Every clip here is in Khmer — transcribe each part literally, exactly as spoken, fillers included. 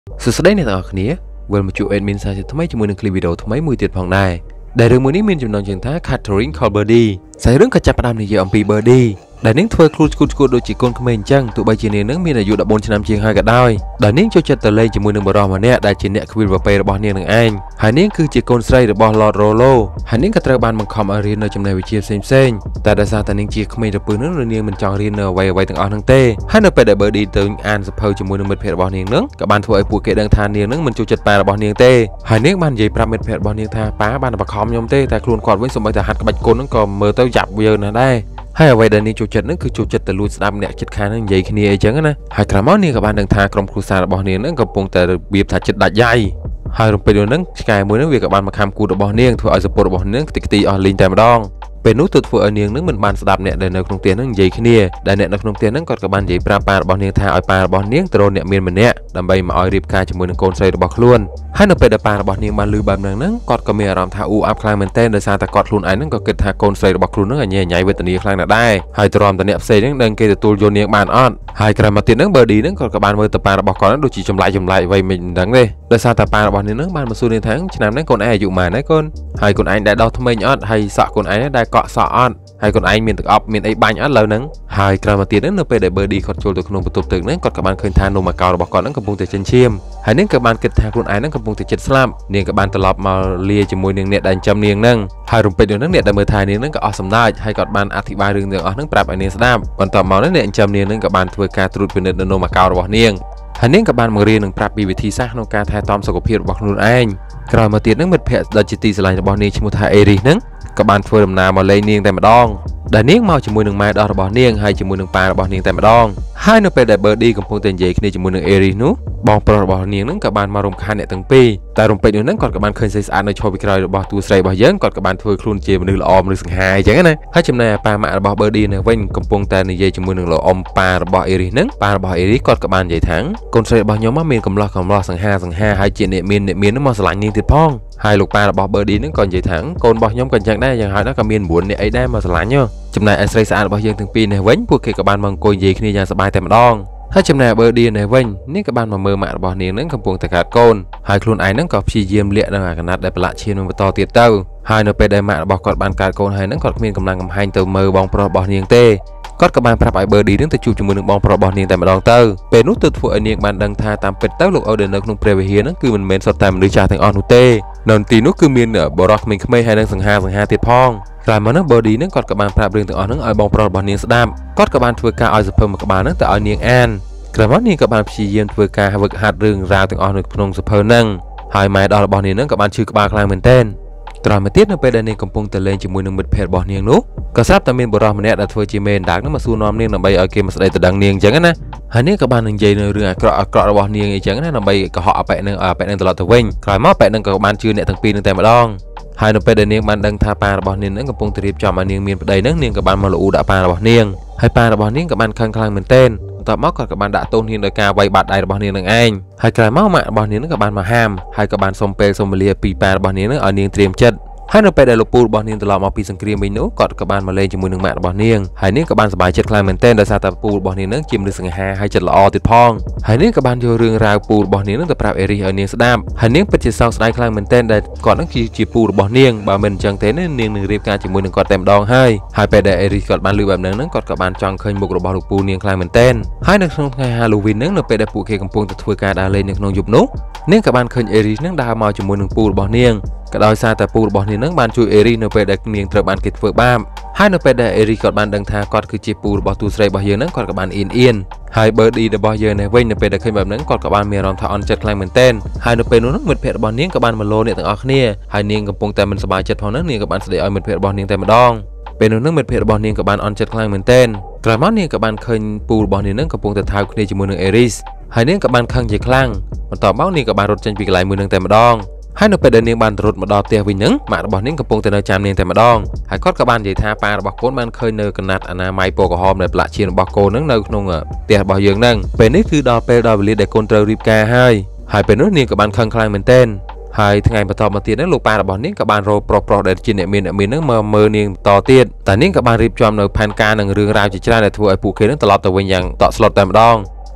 สุดท้ายในตอนนี้เวลมาจูเอ็ดมินซาจะทำไมจมูกหนึ่งคลิปวิดีโอทำไมมือติดพังได้แต่เรื่องมือนี้มีจำนวนจึงท้าคาทรินคอลเบอร์ดีใส่เรื่องกระจับประดามในเยอมปีเบอร์ดีแต่นิ่งทัวร์ครูสกูสกูโดยจีโกนขมิ้นจังตัวใบจีเนียนึงมีอายุดับบนชนามเชียงไฮ้ก็ได้แต่นิ่งโจจัดตะเลยจมูกหนึ่งบรอมาเนี่ยได้จีเนียควิลวาเปย์ระบอบเนี่ยหนึ่งเองหายนิ่งคือจีโกนไซร์ระบอบลอร์โรโลหายนิ่งกระตระบานบังคับอารีนในจำนวนวิเชียรเซนเซนแต่ดาซาแต่นิ่งจีขมิ้นระปืนนึงเรื่องนี้มันจองเรียนเนอไว้ไว้ตั้งอ่อนทั้งเต้ให้เนอไปได้เบอร์ดีตึงอ่านสะเพอจมูกหนึ่งเม็ดเพลระบอบเนี่ยนึงกับบานทัวร์ไอปูเกดังทานเนี่ยนึงมันจูจัดไประบอบเนี่ยเต้หายนิ่งมันใหญ่ประเม็ดเพลระบอบเนี่ยท่าป้าบานบังคับยมเต้แต่ครูนกอดไว้สมัยแต่หัดกับบัดโกนนึงก็เมื่อเต้าจับเวียนได้ให้เอาไว้เดินนี้จูจัดนั่นคือจูจัดแต่ลุยสนามเนี่ยจัดการนั่นใหญ่ขึ้นนี่จังนะหายกระมังนี่กับบ้านดังทากรมครูสารบ่อเนี่ยนั่นกับปงแต่เบียบถัดจัดดัดใหญ่หายลงไปดูนั่งสกายมือนั่งเวียกับบ้านมาคำกูดบ่อเนี่ยถั่วไอสปอร์ตบ่อเนี่ยติดตีออนลินแต่มาดองเป็นนู้ตัวถั่วไอเนี่ยนั่งเหมือนบ้านสนามเนี่ยในนักลงเตียนนั่งใหญ่ขึ้นนี่แต่เนี่ยนักลงเตียนนั่งกอดกับบ้านใหญ่ปลาปลาบ่อเนี่ยทาไอปลาบ่อเนี่ยตโรเนี่ยเมียนมันเนี่ยดำใบมาออยรีบกาจมูกหนึ่งโกนใส่บ่อคล้วนให้นักไปเดปลาบ่อเนี่ยมาลือแบบนั้นนั่งกอดกับเมียรำทาอูอัพคลายมันเต้นโดยซาตะกอดคลุนไอนั่งก็เกิดทาโกนใส่บ่อคลุนนั่งใหญ่ใหญ่เวทนี้คลายน่ะได้ให้ตรอมแต่เนี่ยเซ่นั่งเดินเกยตัวโยนเนี่ยบานอ่อนให้กระมาตินั่งเบอร์ดีนั่งกอดกับบ้านเมื่อตะปลาบ่อก่อนนั่งดูจีจำลายจำลายไว้ไม่ดังเลยโดยซาตะปลาบ่อเนี่ยนั่งบ้านมาสู้ในทั้งฉะนั้นนั่งคนไออยู่มานั่งคนให้คนไอได้ดาวทำไมอ่อนให้สะคนไอได้เกาะสะอ่อนให้คนไอมีตึกออฟมีไอ้บ้านอันเหล่านั้นหายกระมาตีนั่นเราไปได้เบอร์ดีขดโจลตัวขนมประตูตึกนั้นกอดกับบ้านเคยทานนมมาเกาเราบอกก่อนนั่นกับปุงแต่เชนเชียมหายนั่นกับบ้านเกิดทางคนไอนั่นกับปุงแต่เจ็ดสลัมเนียงกับบ้านตลอดมาเลียจมูกเนียงเนี่ยดันจำเนียงนั่งหายลงไปเดี๋ยวนั่งเนี่ยดันมือทายเนียงนั่งกับออสมได้ให้กอดบ้านอธิบายเรื่องเรื่องอ๋อนั่งปรับไอเนียงสดามก่อนต่อมานั่นเนี่ยจำเนียงนั่งกับบ้านทวีการตรุษเป็นเดินนมมาเกาเราบอกเนียงหายนั่งกับบ้านมือเรียนหนึ่งปรับปีวิธีสร้างนการทายตอมสกปรกบอกนุ่นเองกระมาตีนั่งเม็ดเพชรดัชตีสลายบอกเนียงชิมุทาเอรีนั่งกับบ้านทวีดำนามาเลยเนียงแต่มาดองแต่เนียงเมาจมูกหนึ่งไม้ดอกระบอเนียงให้จมูกหนึ่งปลาระบอเนียงแต่มาดองให้นึกไปได้เบอร์ดีกับพงเตียนใหญ่ขึ้นในจมูกหนึ่งเอรินุบองปลาระบอเนียงนั่งกับบ้านมารวมคันเนี่ยตั้งปีแต่รวมไปอยู่นั่งก่อนกับบ้านเคยใส่สารในโชว์วิกรอยระบอตัวใส่บอเยอะก่อนกับบ้านทวีครูนเจมันนึกละอมหรือสังหายอย่างนั้นนะให้จำนายปลามาระบอเบอร์ดีในเว้นกับพงแต่ในใหญ่จมูกหนึ่งละอมปลาระบอเอรินั่งปลาระบอเอริก่อนกับบ้านใหญ่ทั้งคนใส่บอย้อมมาเมียนกำลังกำลังสังหาสังหาให้เจเนเมียนเนเมียนนั่งมาสลายเนียงติดพ้องให้ลูกปลาระบอเบอร์ดีนั่งก่อนใหญ่ทั้งคนบอย้อมกันจังได้อย่างหายนักกับเมียนบุญเนี่ยไอ้ได้มาสลายเนาะจำนายไอซ์ไรสารบอยังถึงปีในเว้นพวกเกี่ยวกับบ้านมังโกยยีขึ้นอย่างสบายแต่มาดองถ้าจำนายเบอร์ดีในเว้นนี่กับบ้านมาเมื่อมาบอเนียงนั่งกำปงแต่ขาดโกนหายคลุนไอนั่งกับชีเยี่ยมเลี้ยนงขนาดได้ประหลาดเชียนมาต่อเตี้ยเต้าหายเนไปได้มาบอกอดบ้านการโกนหายนั่งกอดมีกำลังกำให้เติมมือบองปลอบอเนียงเต้กอดกับบ้านปรับไอเบอร์ดีนั่งแต่จูจมูกหนึ่งบองปลอบอเนียงแต่มาดองเต้าเป็นนุตตัวไอเนียงบ้านดังทาตามเป็ดเต้าลูกเอาเดินนักนุ่งเปรย์เฮียนั่งคือมันเมนสดแต่มันดื้อจ่าถึงออนนุเต้นนตีนุคือเมียนเนอบอรักมิงขไม่ให้นั่งสังหาสังหาติดพ้องกลายมานั่งบอดีนั่งกอดกับบ้านปราบเรื่องถึงอ่อนนั่งไอบองปลอบอเนียงสดามกอดกับบ้านทวีการไอสเพิ่มกับบ้านนั่งแต่ไอเนียงแอนกลายมานี่กับบ้านพีเยี่ยมทวีการหักหัดเรื่องราวถึงอ่อนนึกพนงสเพิ่มนั่งหายไม้ดอกบอเนียงนั่งกับบ้านชื่อกับบ้านกลางเหมือนเต้นตรามาติดนั่งไปเดินในกำปงตะเลนจมูกหนึ่งเม็ดเพชรบอเนียงนุกระซับตะเมียนบรอมันเนี่ยดัดทวีจีเมนดักนั่งมาสู้น้อมเนียงนำใบเอาเกมมาแสดงแต่ดังเนียงจังนะหายนี่กับบ้านหนึ่งใจในเรื่องกระกระบอเนียงจังนะนำใบกระหอบไปหนึ่งไปหนึ่งตลอดทวิ่งกลายมาไปหนึ่งกับบ้านชื่อเนี่ยทั้งปีหนึ่งแต่มาดองหายนั่งไปเดินเนียงบ้านดังทาปลาบอเนียงนั่งกำปงตะรีบจอมอันเนียงเมียนไปได้นั่งเนียงกับบ้านมาลูดาปลาบอเนียงให้ปลาบอเนียงกับบ้านคลังคลังเหมือนเต้นต่อมาก่อนกับบ้านด่าต้นหินโดยการไว้บาดได้บอเนียงนั่งเองให้กลายมาหมาบอเนียงนั่งกับบ้านมาห้ามให้กับบ้านสมเปรสมเลียปีปลาบอเนียงนั่งเอาเนียงเตรียมจัดให้เราไปได้ลูกปูบอลเนียงตลอดมาปีสังเกตไปนู้กอดกับบ้านมาเลยจมูกหนึ่งแม่บอลเนียงหายเนียงกับบ้านสบายเจ็ดคลายเหมือนเต้นโดยซาตาปูบอลเนียงนั่งจิ้มหรือสังหาให้จัดละอติดพองหายเนียงกับบ้านโยเรื่องราวปูบอลเนียงนั่งแต่ปราบเอริเอาเนียงสดามหายเนียงเป็นจิตเศร้าสลายคลายเหมือนเต้นได้ก่อนนั่งจีจีปูบอลเนียงบาเมนจังเต้นเนียงหนึ่งเรียบการจมูกหนึ่งกอดเต็มดองให้หายไปได้เอริกอดบ้านลือแบบนั้นนั่งกอดกับบ้านจังเคยบุกระบาดลูกปูเนียงคลายเหมือนเต้นให้ในช่วงฮาโลวีนนั่งเราไปได้ปูเคกำปงแต่ทวีการดาเลนในขนมยุบนุเนียงกับบ้านเคยเอรินั่งดาวมาจมูกหนึ่งปูบอลเนียงก็โดยซาแต่ปูบอลเนียงนั่งบ้านช่วยเอริในไปได้เนียงเติบบ้านเกิดเฟื่องบ้ามให้ในไปได้เอริกอดบ้านดังทากอดคือจีปูบอลตูสไรบอลเยอะนั่งกอดกับบ้านอินเอียนให้เบอร์ดีเดบอลเยอะในเว้นในไปได้เคยแบบนั้นกอดกับบ้านเมียรอมทาออนจัดคลายเหมือนเต้นให้ในไปนู้นนั่งเหมือนเพจบอลเนียงกับบ้านมาโลเนี่ยต่างออกเนี่ยให้เนียงกับปงแต่มันสบายจัดพอนั่งเนียงกับบ้านเสด็จเอาเหมือนเพจบอลเนียงแต่มาดองเป็นนู้นนั่งเหมือนเพจบอลเนียงกับบ้านออนจัดคลายเหมือนเต้นกระมังเนียงกับบ้านเคยปูบอลเนียงนั่งกับปงแต่ท้ายคือในจมูกหนึ่งเอริสให้เนียงกับบ้านข้างใหญ่คลั่งมันต่อเบ้าเนียงกับบ้านรถจันปีกลายมือหนึ่งแต่มาดองให้นึกไปเดินเนียงบ้านรถมาดอเตียวิญญ์มาบอลนิ่งกับปงแต่เนยจามเนียงแต่มาดองหายคอดกับบ้านใหญ่ท่าปลาบอกโกนบ้านเคยเนยกันนัดอนาไมโปกหอมในปลาเชียนบอกโกนนั่งเนยนงเตียบอยืงนั่งเป็นนี่คือดอเปดอวิลิเดโกนเตอร์ริบแกให้หายเป็นนู้นเนียงกับบ้านข้างคลายเหมือนเต้นหายทั้งไงมาต่อมาเตียนั่งลูกปลาบอลนิ่งกับบ้านโรโปรโปรเดจินเนมีนมีนั่งเมื่อเมื่อเนียงต่อเตียแต่นิ่งกับบ้านริบจอมเนยพันการหนึ่งเรื่องราวจิตใจในทัวร์ไอปูเคนั่งตลอดแต่วันยังต่อสลดแต่มาดอง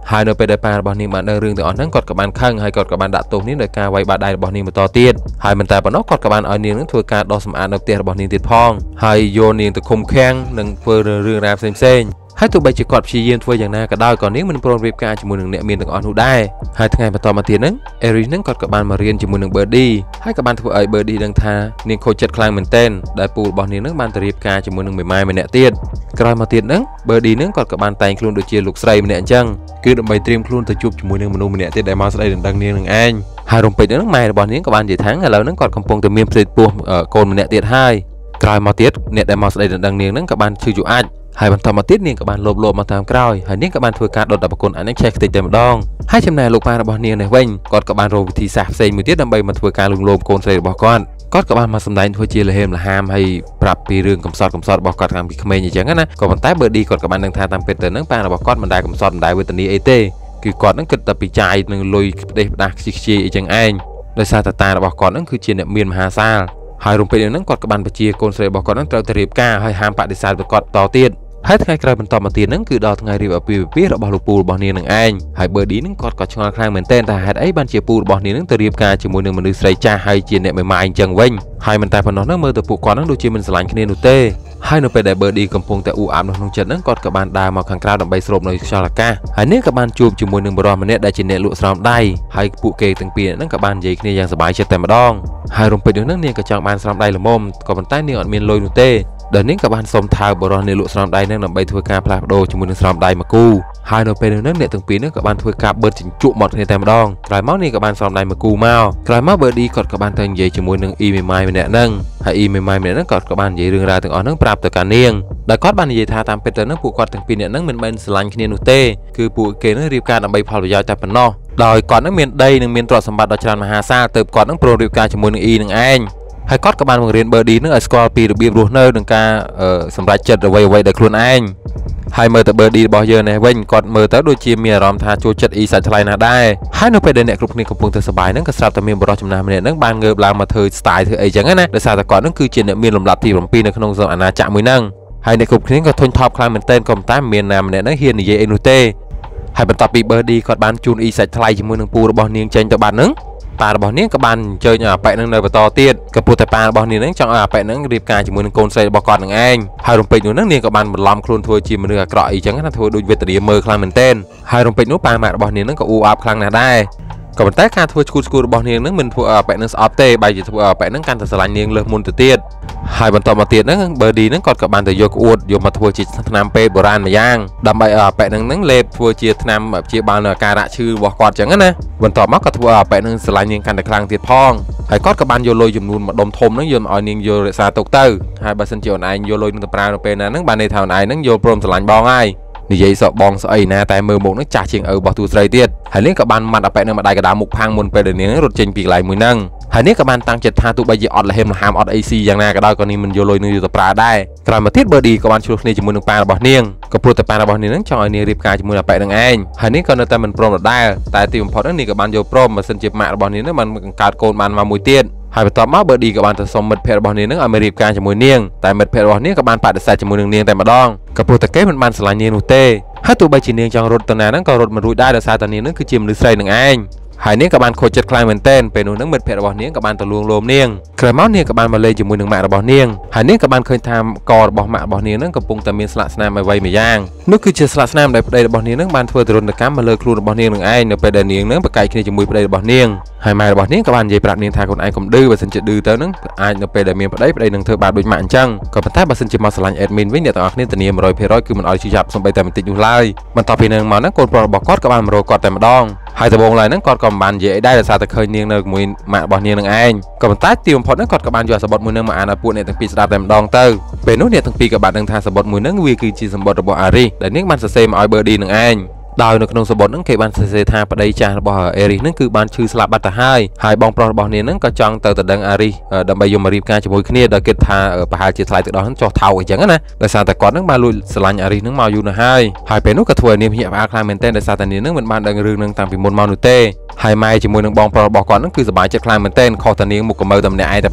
ហើយនៅពេលដែលប៉ារបស់នាងបានដឹងរឿងទាំងអស់ហ្នឹងគាត់ក៏បានខឹងហើយគាត់ក៏បានដាក់ទោសនាងដោយការវាយបាតដៃរបស់នាងបន្តទៀតហើយមិនតែប៉ុណ្ណោះគាត់ក៏បានឲ្យនាងនឹងធ្វើការដោះសម្អាតនៅផ្ទះរបស់នាងទៀតផងហើយយកនាងទៅឃុំឃាំងនិងធ្វើរឿងរ៉ាវផ្សេងៗហើយទោះបីជាគាត់ព្យាយាមធ្វើយ៉ាងណាក៏ដោយក៏នាងមិនព្រមរៀបការជាមួយនឹងអ្នកមានទាំងអស់នោះដែរហើយថ្ងៃបន្តមកទៀតហ្នឹងអេរីសហ្នឹងគាត់ក៏បានមករៀនជាមួយនឹង Birdie ហើយក៏បានធ្វើឲ្យ Birdie ដឹងថានាងខូចចិត្តខ្លាំងមែនទែនដែលពូរបស់នាងហ្នឹងបានទៅរៀបការជាមួយនឹងមេម៉ាយម្នាក់ទៀតក្រោយមកទៀតហ្នឹង Birdie ហ្នឹងគាត់ក៏បានតែងខ្លួនដូចជាលោកស្រីម្នាក់អញ្ចឹងគឺដើម្បីត្រៀមខ្លួនទៅជួបជាមួយនឹងមនុស្សម្នាក់ទៀតដែលមកស្ដីដណ្ដឹងនាងនឹងឯងហើយរំពេចហ្នឹងម៉ែរបស់នាងក៏បាននិយាយថាឥឡូវហ្នឹងគាត់កំពុងតែមានផ្ទៃពោះកូនម្នាក់ទៀតហើយក្រោយមកទៀតអ្នកដែលមកស្ដីដណ្ដឹងនាងហ្នឹងក៏បានឈឺជូអាចហើយបន្តមកទៀតនាងក៏បានលោបលោបមកតាមក្រោយហើយនាងក៏បានធ្វើការដុតដល់ប្រគុណអានេះឆេះខ្ទេចតែម្ដងហើយចំណែកលោកប៉ារបស់នាងនេះវិញគាត់ក៏បានរកវិធីសាស្ត្រផ្សេងមួយទៀតដើម្បីមកធ្វើការលួងលោមកូនស្រីរបស់គាត់គាត់ក៏បានមកសម្ដែងធ្វើជាលហេមលហាមហើយប្រាប់ពីរឿងកំសត់កំសត់របស់គាត់តាំងពីក្មេងអញ្ចឹងណាក៏ប៉ុន្តែ Birdie គាត់ក៏បានដឹងថាតាមពិតទៅហ្នឹងប៉ារបស់គាត់មិនដែលកំសត់មិនដែលវេទនាអីទេគឺគាត់ហ្នឹងគិតតែពីចាយនឹងលុយផ្ដេសផ្ដាស់ខ្ជិះខ្ជាយអីចឹងឯងដោយសារតាតារបស់គាត់ហ្នឹងគឺជាអ្នកមានមហាសាលហើយរំពេចហ្នឹងគាត់ក៏បានបញ្ជាកូនស្រីរបស់គាត់ហ្នឹងត្រូវទៅរៀបការហើយហាមបដិសេធទៅគាត់តទៀតហើយថ្ងៃក្រោយបន្តមកទៀតហ្នឹងគឺដល់ថ្ងៃរៀបអាពាហ៍ពិពាហ៍របស់លោកពូរបស់នាងនឹងឯងហើយ Birdie ហ្នឹងគាត់ក៏ឆ្ងល់ខ្លាំងមែនទែនថាហេតុអីបានជាពូរបស់នាងហ្នឹងទៅរៀបការជាមួយនឹងមនុស្សស្រីចាស់ហើយជាអ្នកមេម៉ាយអញ្ចឹងវិញហើយមិនតែប៉ុណ្ណោះហ្នឹងមើលទៅពួកគាត់ហ្នឹងដូចជាមិនស្រឡាញ់គ្នានោះទេហើយនៅពេលដែល Birdie កំពុងតែអ៊ូអាប់នៅក្នុងចិត្តហ្នឹងគាត់ក៏បានដើរមកខាងក្រៅដើម្បីស្រូបនៅខ្យល់អាកាសហើយនាងក៏បានជួបជាមួយនឹងបុរសម្នាក់ដែលជាអ្នកលក់ស្រោមដៃហើយពួកគេទាំងពីរហ្នឹងក៏បាននិយាយគ្នាយ៉ាងសប្បាយចិត្តតែម្ដងហើយរំពេចនោះហ្នឹងនាងក៏ចង់បានស្រោមដៃល្មមក៏ប៉ុន្តែនាងអត់មានលុយនោះទេដែលនាងក៏បានសុំថើបបុរសអ្នកលក់ស្រោមដៃហ្នឹងដើម្បីធ្វើការផ្លាស់ប្ដូរជាមួយនឹងស្រោមដៃមួយគូហើយនៅពេលនោះហ្នឹងអ្នកទាំងពីរហ្នឹងក៏បានធ្វើការបឺតជញ្ជក់មកគ្នាតែម្ដងក្រោយមកនាងក៏បានស្រោមដៃមួយគូមកក្រោយមក Birdie គាត់ក៏បានទៅនិយាយជាមួយនឹងអ៊ីមេម៉ាយម្នាក់ហ្នឹងហើយអ៊ីមេម៉ាយម្នាក់ហ្នឹងគាត់ក៏បាននិយាយរឿងរ៉ាវទាំងអស់ហ្នឹងប្រាប់ទៅកាន់នាងដែលគាត់បាននិយាយថាតាមពិតទៅហ្នឹងពួកគាត់ទាំងពីរនាក់ហ្នឹងមិនមែនស្រឡាញ់គ្នានោះទេគឺពួកគេហ្នឹងរៀបការដើម្បីផលប្រយោជន៍តែប៉ុណ្ណោះដោយគាត់ហ្នឹងមានដីនិងមានទ្រព្យសម្បត្តិដ៏ច្រើនមហាសាលទើបគាត់ហ្នឹងព្រមរៀបការជាមួយនឹងអ៊ីនឹងឯងហើយគាត់ក៏បានបង្រៀន Birdie នឹងឲ្យស្គាល់ពីរបៀបរស់នៅនិងការសម្រេចចិត្តអ្វីអ្វីដោយខ្លួនឯងហើយមើលទៅ Birdie របស់យើងនេះវិញគាត់មើលទៅដូចជាមានអារម្មណ៍ថាចូលចិត្តអ៊ីសាច់ថ្លៃណាស់ដែរហើយនៅពេលដែលអ្នកគ្រប់គ្នាកំពុងតែសប្បាយហ្នឹងក៏ស្រាប់តែមានបរិសុទ្ធចំណាស់ម្នាក់ហ្នឹងបានងើបឡើងមកធ្វើ style ធ្វើអីចឹងណាដោយសារតែគាត់ហ្នឹងគឺជាអ្នកមានលំដាប់ទី7នៅក្នុងអាណាចក្រមួយហ្នឹងហើយអ្នកគ្រប់គ្នាក៏ធុញថប់ខ្លាំងមែនទែនក៏ប៉ុន្តែមានណាម្នាក់ហ្នឹងហ៊ាននិយាយអីនោះទេហើយបន្ទាប់ពី Birdie គាត់បានជូនអ៊ីសាច់ថ្លៃជាមួយនឹងពូរបស់នាងចេញទៅបាត់ហ្នឹងប៉ារបស់នាងក៏បានអញ្ជើញឲ្យអាប៉ែហ្នឹងនៅបន្តទៀតក៏ព្រោះតែប៉ារបស់នាងហ្នឹងចង់ឲ្យអាប៉ែហ្នឹងរៀបការជាមួយនឹងកូនស្រីរបស់គាត់នឹងឯងហើយរំពេចនោះហ្នឹងនាងក៏បានបន្លំខ្លួនធ្វើជាមនុស្សអាក្រក់អីចឹងណាធ្វើដូចវេទនាមើលខ្លាំងមែនទែនហើយរំពេចនោះប៉ាម៉ាក់របស់នាងហ្នឹងក៏អ៊ូអាប់ខ្លាំងណាស់ដែរក៏ប៉ុន្តែការធ្វើឈួតឈួតរបស់នាងហ្នឹងមិនធ្វើឲ្យអាប៉ែហ្នឹងស្អប់ទេបែរជាធ្វើឲ្យអាប៉ែហ្នឹងកាន់តែស្រឡាញ់នាងលើសមុនទៅទៀតហើយបន្តមកទៀតហ្នឹង Birdie ហ្នឹងគាត់ក៏បានទៅយកក្អួតយកមកធ្វើជាថ្នាំពេទ្យបុរាណមួយយ៉ាងដើម្បីឲ្យអាប៉ែហ្នឹងហ្នឹងលេបធ្វើជាថ្នាំព្យាបាលនៅអាការៈឈឺរបស់គាត់ចឹងណាបន្ទាប់មកក៏ធ្វើឲ្យអាប៉ែហ្នឹងស្រឡាញ់នាងកាន់តែខ្លាំងទៀតផងហើយគាត់ក៏បានយកលុយចំនួនមួយដុំធំហ្នឹងយកមកឲ្យនាងយករក្សាទុកទៅហើយបើសិនជាអូនឯងយកលុយនឹងទៅប្រើនៅពេលណាហ្នឹងបានន័យថាអូនឯងហ្នឹងយកព្រមស្រឡាញ់បងហើយនិយាយសក់បងស្អីណាតែមើលមុខហ្នឹងចាស់ជាងឪរបស់ទូស្រីទៀតហើយនាងក៏បានមាត់អាប៉ែហ្នឹងមកដៃកដាមុខផាំងមុនពេលដែលនាងរត់ចេញពីកន្លែងមួយហ្នឹងហើយនាងក៏បានតាំងចិត្តថាទោះបីជាអត់លហេមលហាមអត់អីស៊ីយ៉ាងណាក៏ដោយក៏នាងមិនយកលុយនឹងយកទៅប្រើដែរក្រោយមកទៀត Birdie ក៏បានជួបគ្នាជាមួយនឹងប៉ារបស់នាងក៏ព្រោះតែប៉ារបស់នាងហ្នឹងចង់ឲ្យនាងរៀបការជាមួយអាប៉ែហ្នឹងឯងហើយនាងក៏នៅតែមិនព្រមដដែលតែទីបំផុតហ្នឹងនាងក៏បានយកព្រមបើសិនជាម៉ាក់របស់នាងហ្នឹងបានបង្កើតកូនបានមកមួយទៀតហើយបន្ទាប់មក Birdie ក៏បានទៅសុំមិត្តភ័ក្តិរបស់នាងហ្នឹងឲ្យមករៀបការជាមួយនាងតែមិត្តភ័ក្តិរបស់នាងក៏បានបដិសេធជាមួយនឹងនាងតែម្ដងក៏ព្រោះតែគេមិនបានស្រឡាញ់នាងនោះទេហើយទោះបីជានាងចង់រត់ទៅណាហ្នឹងក៏រត់មិនរួចដែរដោយសារតែនាងហ្នឹងគឺជាមនុស្សស្រីនឹងឯងហើយនាងក៏បានខូចចិត្តខ្លាំងមែនទែនពេលនោះហ្នឹងមិត្តភ័ក្តិរបស់នាងក៏បានទៅលួងលោមនាងក្រោយមកនាងក៏បានមកលេងជាមួយនឹងម៉ាក់របស់នាងហើយនាងក៏បានឃើញថាករបស់ម៉ាក់របស់នាងហ្នឹងកំពុងតែមានស្លាកស្នាមអ្វីមួយយ៉ាងនោះគឺជាស្លាកស្នាមដែលប្តីរបស់នាងហ្នឹងបានធ្វើទរណកម្មមកលើខ្លួនរបស់នាងនឹងឯងនៅពេលដែលនាងហ្នឹងប្រកែកគ្នាជាមួយប្តីរបស់នាងហើយម៉ែរបស់នាងក៏បាននិយាយប្រាប់នាងថាកូនឯងកុំឌឺបើសិនជាឌឺទៅហ្នឹងអាចនៅពេលដែលមានប្តីប្តីនឹងធ្វើបាបដូចម៉ាក់អញ្ចឹងក៏ប៉ុន្តែបើសិនជាមកស្រឡាញ់ admin វិញអ្នកទាំងអស់គ្នាធានា one hundred percent គឺមិនឲ្យជឿចាប់សំបីតែបន្តិចនោះឡើយបន្ទាប់ពីនឹងមកហ្នឹងកូនប្រុសរបស់គាត់ក៏បានមករកគាត់តែម្ដងហើយដំបូងឡើយហ្នឹងគាត់ក៏មិនបាននិយាយអីដែរដោយសារតែឃើញនាងនៅជាមួយម៉ាក់របស់នាងនឹងឯងក៏ប៉ុន្តែទីបំផុតហ្នឹងគាត់ក៏បានយកសម្បត្តិមួយហ្នឹងមកអានឲ្យពួកអ្នកទាំងពីរស្ដាប់តែម្ដងទៅពេលនោះអ្នកទាំងពីរក៏បានដឹងថាសម្បត្តិមួយហ្នឹងវាគឺជាសម្បត្តិរបស់អារីសដែលនាងបានសរសេរមកឲ្យ Birdie នឹងឯងដោយនៅក្នុងសម្បត្តិហ្នឹងគេបានសរសេរថាប្តីចាស់របស់អេរីសហ្នឹងគឺបានឈឺស្លាប់បាត់ទៅហើយហើយបងប្រុសរបស់នាងហ្នឹងក៏ចង់ទៅទៅដឹងអារីសដើម្បីយកមករៀបការជាមួយគ្នាដោយគិតថាប្រហែលជាថ្លៃទឹកដោះហ្នឹងចុះថោកអញ្ចឹងណាដោយសារតែគាត់ហ្នឹងបានលួចស្រឡាញ់អារីសហ្នឹងមកយូរណាស់ហើយហើយពេលនោះក៏ធ្វើឲ្យនាងភ្ញាក់ផ្អើលខ្លាំងមែនទែនដោយសារតែនាងហ្នឹងមិនបានដឹងរឿងហ្នឹងតាំងពីមុនមកនោះទេហើយម៉ែជាមួយនឹងបងប្រុសរបស់គាត់ហ្នឹងគឺសប្បាយចិត្តខ្លាំងមែនទែនខុសតែនាងមុខកមើតែម្នាក់ឯងតែប៉ុណ្ណោះ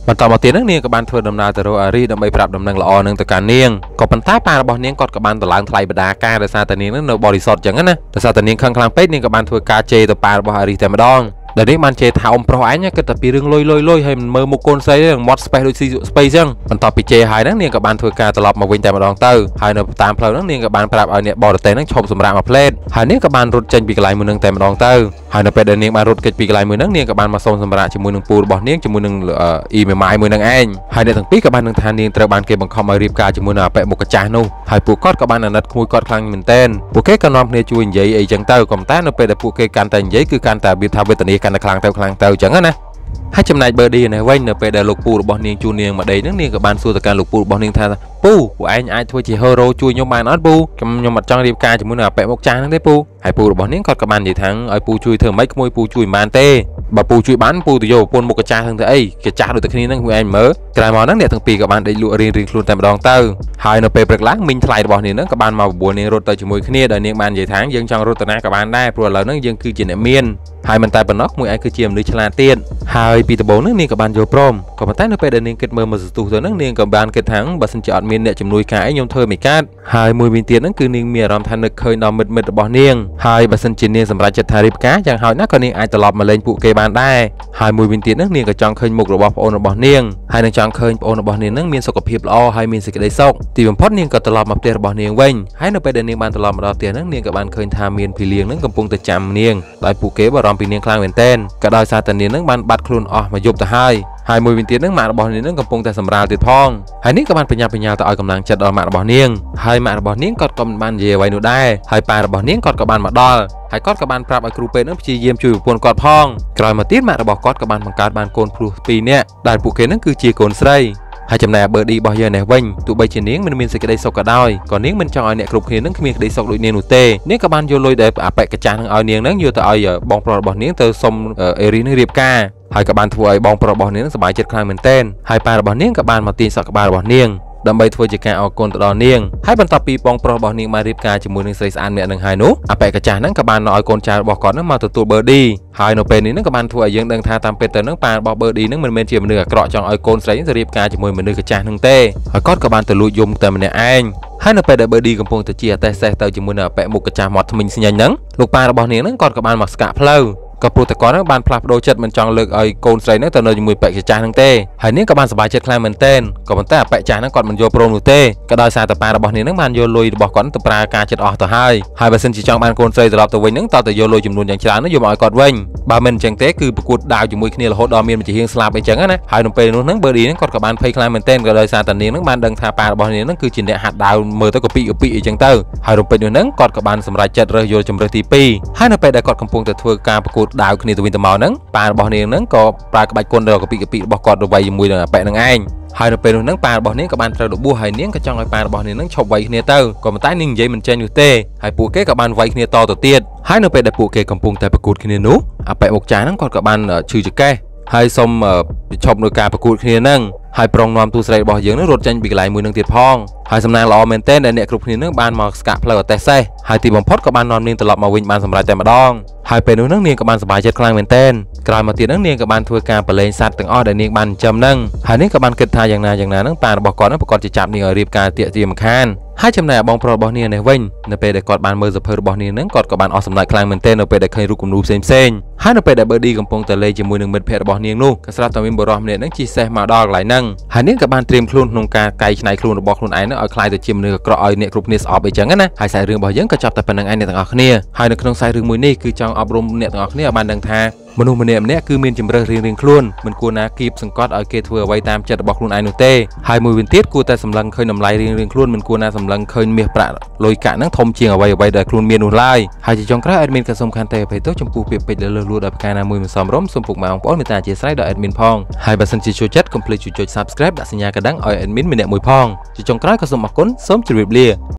បន្តមកទៀតហ្នឹងនាងក៏បានធ្វើដំណើរទៅរកអារីដើម្បីប្រាប់ដំណឹងល្អនឹងទៅកាន់នាងក៏ប៉ុន្តែប៉ារបស់នាងគាត់ក៏បានទៅឡើងថ្លៃបដាការដោយសារតែនាងហ្នឹងនៅបរិសុទ្ធអញ្ចឹងណាដោយសារតែនាងខឹងខ្លាំងពេកនាងក៏បានធ្វើការជេរទៅប៉ារបស់អារីតែម្ដងដែលនេះបានជេរថាអ៊ំប្រុសអញគិតតែពីរឿងលុយលុយលុយហើយមិនមើលមុខកូនស្រីទេមាត់ស្ពេសដូចស៊ីស្ពៃអញ្ចឹងបន្ទាប់ពីជេរហើយហ្នឹងនាងក៏បានធ្វើការត្រឡប់មកវិញតែម្ដងទៅហើយនៅតាមផ្លូវហ្នឹងនាងក៏បានប្រាប់ឲ្យអ្នកបរទេះហ្នឹងឈប់សម្រាកមួយផ្លេតហើយនាងក៏បានរត់ចេញពីកន្លែងមួយហ្នឹងតែម្ដងទៅហើយនៅពេលដែលនាងបានរត់គេចពីកន្លែងមួយហ្នឹងនាងក៏បានមកសូមសម្រាកជាមួយនឹងពូរបស់នាងជាមួយនឹងអ៊ីមេម៉ាយមួយនឹងឯងហើយអ្នកទាំងពីរក៏បាននឹងថានាងត្រូវបានគេបង្ខំឲ្យរៀបការជាមួយនឹងអបិមុខម្ចាស់នោះហើយពួកគាត់ក៏បានអាណិតក្មួយគាត់ខ្លាំងមែនទែនពួកគេក៏នាំគ្នាជួយនិយាយអីចឹងទៅក៏តែនៅពេលដែលពួកគេកាន់តែនិយាយគឺកាន់តែវាថាវេទនាកាន់តែខ្លាំងទៅខ្លាំងទៅចឹងណាហើយចំណែក Birdie នេះវិញនៅពេលដែលលោកពូរបស់នាងជួននាងមកដេកហ្នឹងនាងក៏បានសួរទៅកាន់លោកពូរបស់នាងថាពូពួកឯងអាចធ្វើជា hero ជួយខ្ញុំបានអត់ពូខ្ញុំអត់ចង់រៀបការជាមួយនឹងអបិមុខចាស់ហ្នឹងទេពូហើយពូរបស់នាងគាត់ក៏បាននិយាយថាឲ្យពូជួយធ្វើម៉េចក្មួយពូជួយមិនបានទេបើពូជួយបានពូទៅយកប្រពន្ធមុខចាស់ហ្នឹងទៅអីគេចាស់ដូចតែគ្នាហ្នឹងពួកឯងមើលក្រោយមកហ្នឹងអ្នកទាំងពីរក៏បានដេកលក់រៀងរៀងខ្លួនតែម្ដងទៅហើយនៅពេលព្រឹកឡើងមីងថ្លៃរបស់នាងហ្នឹងក៏បានមកបបួលនាងរត់ទៅជាមួយគ្នាដោយនាងបាននិយាយថាយើងចង់រត់ទៅណាក៏បានដែរព្រោះឥឡូវហ្នឹងយើងគឺជាអ្នកមានហើយមិនតែប៉ុណ្ណោះមួយឯងគឺជាមនុស្សឆ្លាតទៀតហើយពីដំបូងហ្នឹងនាងក៏បានយល់ព្រមក៏ប៉ុន្តែនៅពេលដែលនាងគិតមើលមកសន្ទុះទៅហ្នឹងនាងក៏បានគិតថាបើសិនជាអត់មានអ្នកជំនួយការអីខ្ញុំធ្វើមិនកើតហើយមួយវិញទៀតហ្នឹងគឺនាងមានអារម្មណ៍ថានឹកឃើញដល់មិត្តមិត្តរបស់នាងហើយបើសិនជានាងសម្រេចចិត្តថារៀបការយ៉ាងហោចណាស់ក៏នាងអាចត្រឡប់មកលេងពួកគេបានដែរហើយមួយវិញទៀតហ្នឹងនាងក៏ចង់ឃើញមុខរបស់ប្អូនរបស់នាងហើយនឹងចង់ឃើញប្អូនរបស់នាងហ្នឹងមានសុខភាពល្អហើយមានសេចក្តីសុខទីបំផុតនាងក៏ត្រឡប់មកផ្ទះរបស់នាងវិញហើយនៅពេលដែលនាងបានត្រឡប់មកដល់ផ្ទះហ្នឹងនាងក៏បានឃើញថាមានភីលៀងហ្នឹងកំពុងតែចាំនាងដោយពួកគេបារម្ភពីនាងខ្លាំងមែនទែនក៏ដោយសារតែនាងហ្នឹងបានបាត់ខ្លួនអស់មកយប់ទៅហើយហើយមួយវិញទៀតហ្នឹងម៉ាក់របស់នាងហ្នឹងកំពុងតែសម្រាលទៀតផងហើយនាងក៏បានបញ្ញាបញ្ញាទៅឲ្យកម្លាំងចិត្តដល់ម៉ាក់របស់នាងហើយម៉ាក់របស់នាងគាត់ក៏មិនបាននិយាយអ្វីនោះដែរហើយប៉ារបស់នាងគាត់ក៏បានមកដល់ហើយគាត់ក៏បានប្រាប់ឲ្យគ្រូពេទ្យហ្នឹងព្យាយាមជួយប្រពន្ធគាត់ផងក្រោយមកទៀតម៉ាក់របស់គាត់ក៏បានបង្កើតបានកូនព្រោះពីរនាក់ដែលពួកគេហ្នឹងគឺជាកូនស្រីហើយចំណែក Birdie របស់យើងនេះវិញទោះបីជានាងមិនមានសេចក្តីសុខក៏ដោយក៏នាងមិនចង់ឲ្យអ្នកគ្រប់គ្នានឹងគ្មានក្តីសុខដូចនាងនោះទេនាងក៏បានយកលុយដែលអបិកចាស់នឹងឲ្យនាងនឹងយកទៅឲ្យបងប្រុសរបស់នាងទៅសុំអេរីនឹងរៀបការហើយក៏បានធ្វើឲ្យបងប្រុសរបស់នាងសប្បាយចិត្តខ្លាំងមែនទែនហើយប៉ារបស់នាងក៏បានមកទាញសក់ក្បាលរបស់នាងដើម្បីធ្វើជាការអរគុណទៅដល់នាងហើយបន្ទាប់ពីបងប្រុសរបស់នាងបានរៀបការជាមួយនឹងស្រីស្អាតម្នាក់នឹងហើយនោះអបិកចាស់ហ្នឹងក៏បានឲ្យកូនចៅរបស់គាត់ហ្នឹងមកទទួល Birdie ហើយនៅពេលនេះហ្នឹងក៏បានធ្វើឲ្យយើងដឹងថាតាមពិតទៅហ្នឹងប៉ារបស់ Birdie ហ្នឹងមិនមែនជាមនុស្សអាក្រក់ចង់ឲ្យកូនស្រីទៅរៀបការជាមួយមនុស្សកាចាស់ហ្នឹងទេហើយគាត់ក៏បានទៅលួចយំតែម្នាក់ឯងហើយនៅពេលដែល Birdie កំពុងទៅជាអតេះសេះទៅជាមួយនឹងអបិមុខកាចាស់មាត់ធ្មេញស្ញាញ់ហ្នឹងលោកប៉ារបស់នាងហ្នឹងគាត់ក៏បានមកស្កាក់ផ្លូវក៏ព្រោះតែគាត់ហ្នឹងបានផ្លាស់ប្ដូរចិត្តមិនចង់លើកឲ្យកូនស្រីហ្នឹងទៅនៅជាមួយបេក្ខចាស់ហ្នឹងទេហើយនាងក៏បានសប្បាយចិត្តខ្លាំងមែនទែនក៏ប៉ុន្តែអបិចាស់ហ្នឹងគាត់មិនយល់ព្រមនោះទេក៏ដោយសារតែប៉ារបស់នាងហ្នឹងបានយកលុយរបស់គាត់ទៅប្រើការចិត្តអស់ទៅហើយហើយបើសិនជាចង់បានកូនស្រីត្រឡប់ទៅវិញហ្នឹងតើទៅយកលុយចំនួនយ៉ាងច្រើនហ្នឹងយកមកឲ្យគាត់វិញបើមិនអញ្ចឹងទេគឺប្រកួតដាវជាមួយគ្នារហូតដល់មានជាហៀងស្លាប់អីចឹងណាហើយនៅពេលនោះហ្នឹង Birdie ហ្នឹងគាត់ក៏បានភ័យខ្លាំងមែនទែនក៏ដោយសារតែនាងហ្នឹងបានដឹងថាប៉ារបស់នាងហ្នឹងគឺជាអ្នកហាត់ដាវមើលទៅកពីកពីអីចឹងទៅហើយរំពេចនោះហ្នឹងគាត់ក៏បានសម្រេចចិត្តរើសយកជំរើសទីពីរហើយនៅពេលដែលគាត់កំពុងតែធ្វើការប្រកួតដាវគ្នាទៅវិញទៅមកហ្នឹងប៉ារបស់នាងហ្នឹងក៏ប្រើក្បាច់គុណដល់កពីកពីរបស់គាត់ទៅវាយជាមួយនឹងអបិហ្នឹងឯងហើយនៅពេលនោះហ្នឹងប៉ារបស់នាងក៏បានត្រូវរបួសហើយនាងក៏ចង់ឲ្យប៉ារបស់នាងហ្នឹងឈប់វាយគ្នាទៅក៏ប៉ុន្តែនាងនិយាយមិនចេញនោះទេហើយពួកគេក៏បានវាយគ្នាតទៅទៀតហើយនៅពេលដែលពួកគេកំពុងតែប្រកួតគ្នានោះអបិមុខចាស់ហ្នឹងគាត់ក៏បានឈឺចង្កេះហើយសុំឈប់នៅការប្រកួតគ្នាហ្នឹងហើយប្រុងនាំទូស្រីរបស់យើងនឹងរត់ចេញពីកន្លែងមួយនឹងទៀតផងហើយសំណាងល្អមែនទែនដែលអ្នកគ្រប់គ្នានឹងបានមកស្កាក់ផ្លូវអតេះសេះហើយទីបំផុតក៏បាននាំនាងត្រឡប់មកវិញបានសម្រេចតែម្ដងហើយពេលនោះនឹងនាងក៏បានសប្បាយចិត្តខ្លាំងមែនទែនក្រោយមកទៀតនឹងនាងក៏បានធ្វើការប្រឡែងសัตว์ទាំងអស់ដែលនាងបានចិញ្ចឹមនឹងហើយនាងក៏បានគិតថាយ៉ាងណាយ៉ាងណានឹងប៉ារបស់គាត់នឹងប្រកាសជាចាប់នាងឲ្យរៀបការទាក់ទាញម្ខានហើយចំណែកបងប្រុសរបស់នាងនេះវិញនៅពេលដែលគាត់បានមើលសភៅរបស់នាងនឹងគាត់ក៏បានអស់សំណើចខ្លាំងមែនទែននៅពេលដែលឃើញរូបគំនូរផ្សេងផ្សេងហើយនៅពេលដែល Birdie កំពុងតែលេងជាមួយនឹងមិត្តភ័ក្តិរបស់នាងនោះក៏ស្រាប់តែមានបុរសម្នាក់នឹងជិះសេះមកដល់កន្លែងហ្នឹងហើយនាងក៏បានត្រៀមខ្លួនក្នុងការកែច្នៃខ្លួនរបស់ខ្លួនឯងនឹងឲ្យคล้ายទៅជាមនុស្សអាក្រក់ឲ្យអ្នកគ្រប់គ្នាស្អប់អីចឹងណាហើយខ្សែរឿងរបស់យើងក៏ចាប់តែប៉ុណ្្នឹងឯងអ្នកទាំងអស់គ្នាហើយនៅក្នុងខ្សែរឿងមួយនេះគឺចង់អប់រំអ្នកទាំងអស់គ្នាឲ្យបានដឹងថាមនុស្សម្នាក់ម្នាក់គឺមានជំរើសរៀងៗខ្លួនមិនគួរណាគៀបសង្កត់ឲ្យគេធ្វើអ្វីតាមចិត្តរបស់ខ្លួនឯងនោះទេហើយមួយវិញទៀតគួរតែសម្លឹងឃើញតម្លៃរៀងៗខ្លួនមិនគួរណាសម្លឹងឃើញមាសប្រាក់លុយកាក់ហ្នឹងធំជាងអ្វីអ្វីដែលខ្លួនមាននោះឡើយហើយជាចុងក្រោយ admin ក៏សូមខន្តីអភ័យទោសចំពោះពាក្យពេចន៍លើសលួសដោយប្រការណាមួយមិនសមរម្យសូមពុកម៉ែបងប្អូនមេត្តាអធិស្ឋានដល់ admin ផងហើយបើសិនជាចូលចិត្តកុំភ្លេចជួយចុច subscribe ដាក់សញ្ញាកណ្ដឹងឲ្យ admin ម្នាក់មួយផងជាចុងក្រោយក៏សូមអរគុណសូមជម្រាបលា